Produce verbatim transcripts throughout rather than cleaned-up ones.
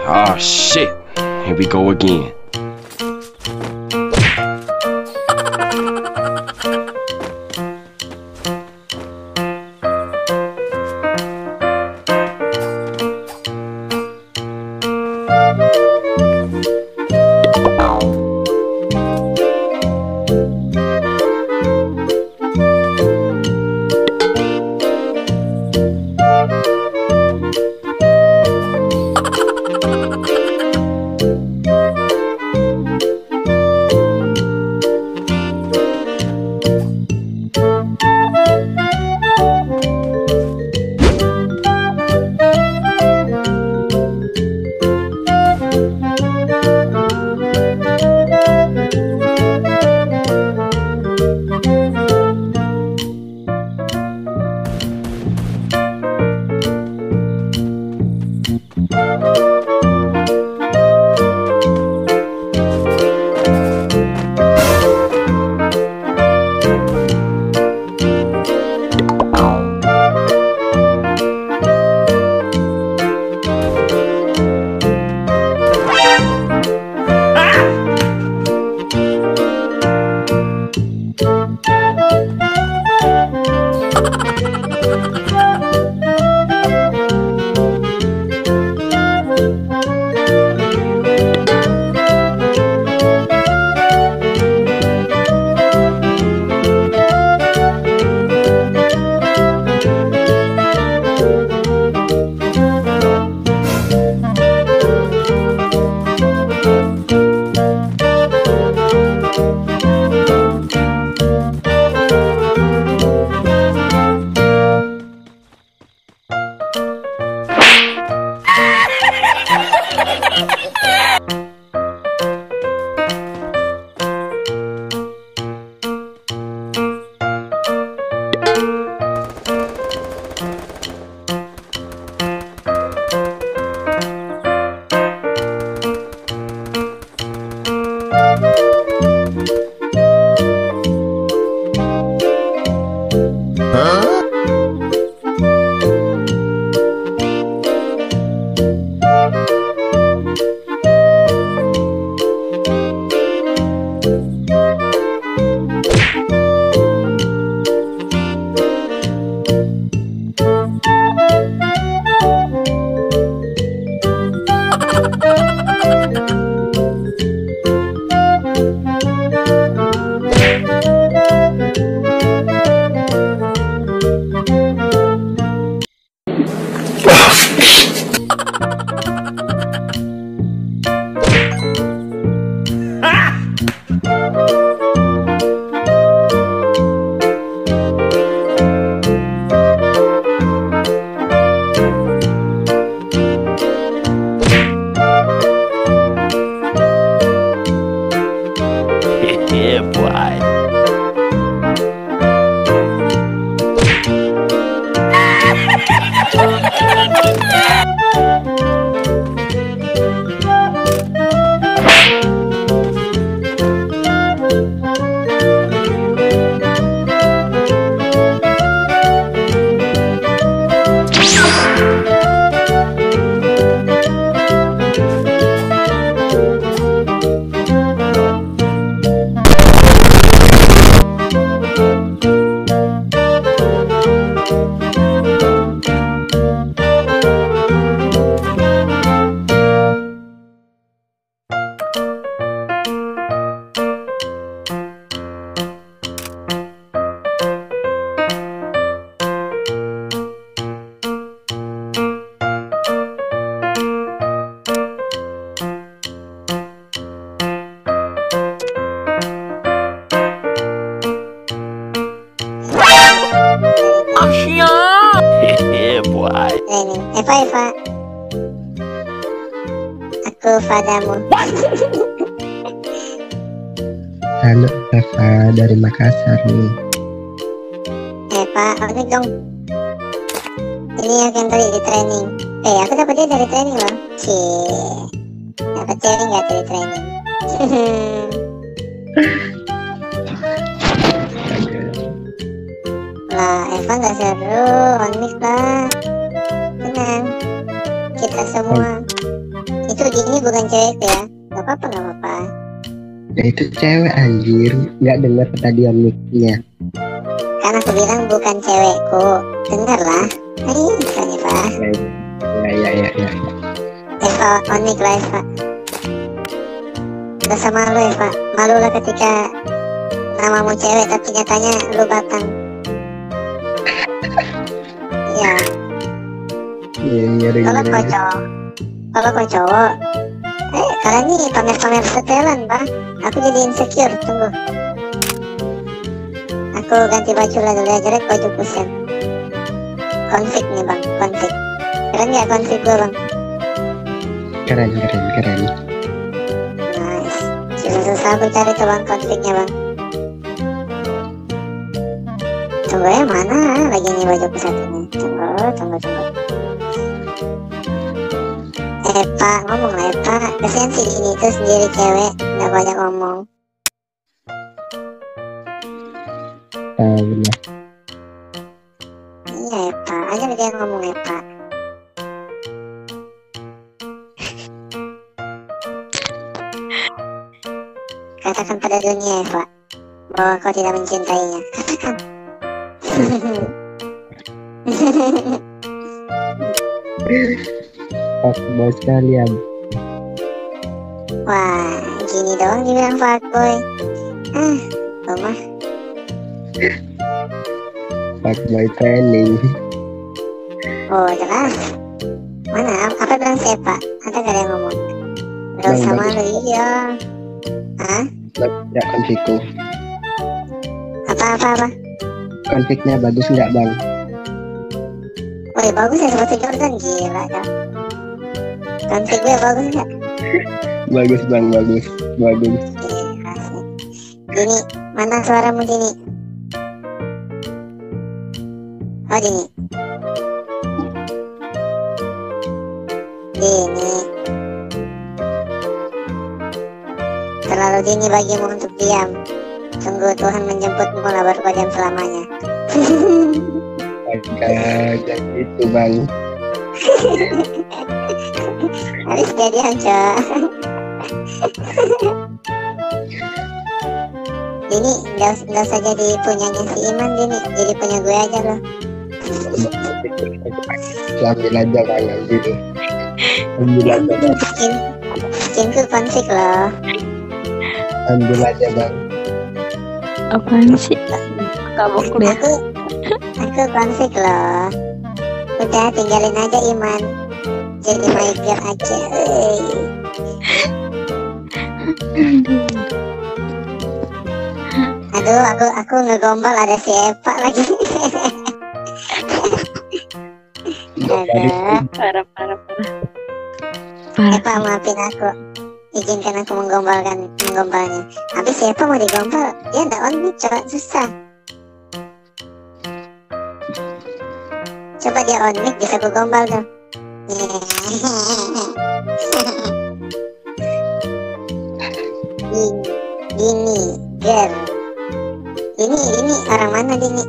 Oh shit, here we go again. Yeah, boy. Yeah, boy. Ini, Eva, Eva. Aku padamu. Halo Eva dari Makassar nih. Eva, oke dong. Ini aku yang tadi di training. Eh, aku dapat dia dari training loh. Cie, dapat cewek nggak dari training? Lah, Eva nggak seru, on mix lah. Tenang, kita semua Itu Dini bukan cewekku ya. Gak apa-apa, gak apa-apa. Ya itu cewek anjir. Nggak dengar tadi mic-nya. Karena aku bilang bukan cewekku. Dengar lah. Ayo, misalnya Pak. Ya ya ya ya. Eva, onik lah Eva. Gak usah malu Eva. Malu lah ketika namamu cewek tapi nyatanya lu batang. Iya. Iya iya Kalau dengar. kau cowok, kalau kau cowok, eh kalian nih pamer-pamer setelan Pak. Aku jadi insecure. Tunggu. Aku ganti baju lah dulu ya, jelek baju kusen. Konflik nih bang, konflik. Keren nggak konflik gue bang? Keren keren keren. Nice. Susah-susah aku cari tuh bang konfliknya bang. Tunggu ya, mana lagi nih bajuku satunya. Tunggu, tunggu, tunggu. Epa, ngomong lah Epa. Kasihan si ini tuh sendiri cewek, nggak banyak ngomong. Tahu lah. Iya Epa, aja dia ngomong Epa. Katakan pada dunia Eva bahwa kau tidak mencintainya. Katakan. Fuckboy sekalian. Wah, gini doang dibilang fuckboy. Ah, rumah. Fuckboy training. Oh, jelas. Mana? Apa bilang si Eva? Ada gak yang ngomong? Gak Bang, usah bang. malu, iya. Hah? Ya konfikku. Apa-apa apa? Konfiknya bagus nggak bang? Woi, bagus ya sepatu Jordan, gila kan? Konflik gue bagus gak? Bagus bang bagus bagus. Gila sih. Dini, mana suaramu Dini? Oh Dini. Dini. Terlalu dini bagimu untuk diam. Tunggu Tuhan menjemputmu lah baru kau diam selamanya. Agak jadi itu bang. Habis jadian cok. Dini, nggak us- nggak usah jadi punyanya si Iman Dini, jadi punya gue aja loh. Ambil aja bang ambil. Ambil aja bang. Skin, skinku konflik loh. Ambil aja bang. Apaan sih? Kabok lu ya? Aku, aku konflik loh. Udah tinggalin aja Iman, jadi my girl aja. Ey. Aduh, aku aku ngegombal ada si Eva lagi. Aduh, Parah, parah, parah. Parah. Eva maafin aku. Izinkan aku menggombalkan menggombalnya. Habis si Eva mau digombal, dia nggak on mic, coba susah. Coba dia on mic bisa ku gombal tuh. Dini, Dini, girl. Dini, Dini, orang mana Dini?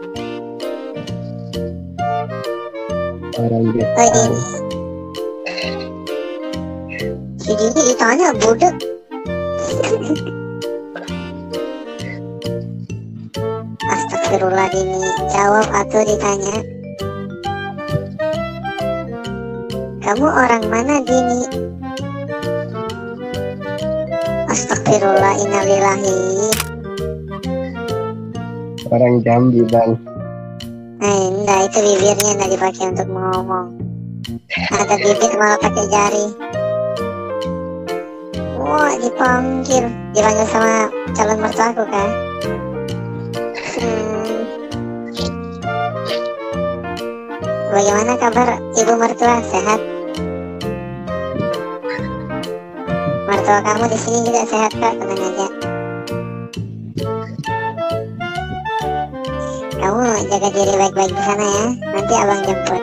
Orang Oh biasa. Dini. Si Dini ditanya budek. Astagfirullah Dini, jawab atau ditanya. Kamu orang mana Dini? Astagfirullah, innalillahi. Orang Jambi bang. Nah, enggak, itu bibirnya enggak dipakai untuk ngomong. Ada bibir malah pakai jari. Wah, dipanggil, dipanggil sama calon mertuaku kan? Hmm. Bagaimana kabar ibu mertua? Sehat? Mertua kamu di sini juga sehat kak, tenang aja. Kamu jaga diri baik-baik di sana ya. Nanti abang jemput.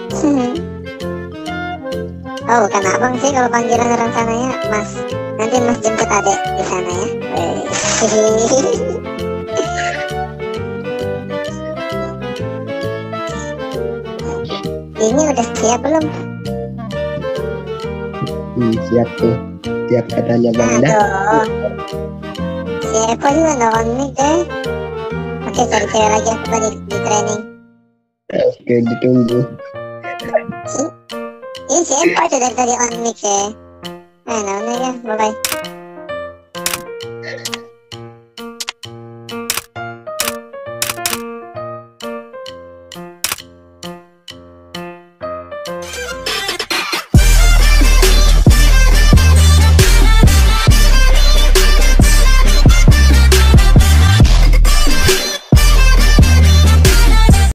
Oh, bukan abang sih kalau panggilan orang sana ya, Mas. Nanti Mas jemput adek di sana ya. Weh. Ini udah siap belum? Hmm, siap tuh. Tiap katanya Bang dah. Aduh. Si Epo juga no on mic deh. Oke, cari cewek lagi aku tadi di training. Oke, ditunggu. Ini si Epo aja dari tadi on mic ya. Nah, nah, nah ya, bye bye.